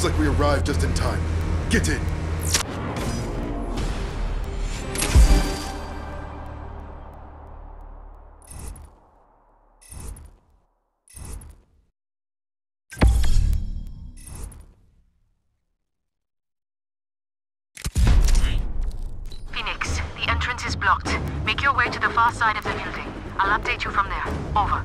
Looks like we arrived just in time. Get in! Phoenix, the entrance is blocked. Make your way to the far side of the building. I'll update you from there. Over.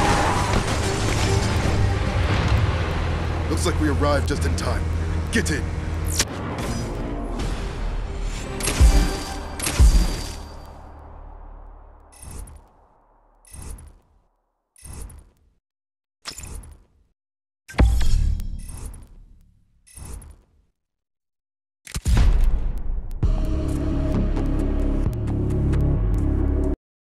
Looks like we arrived just in time. Get in!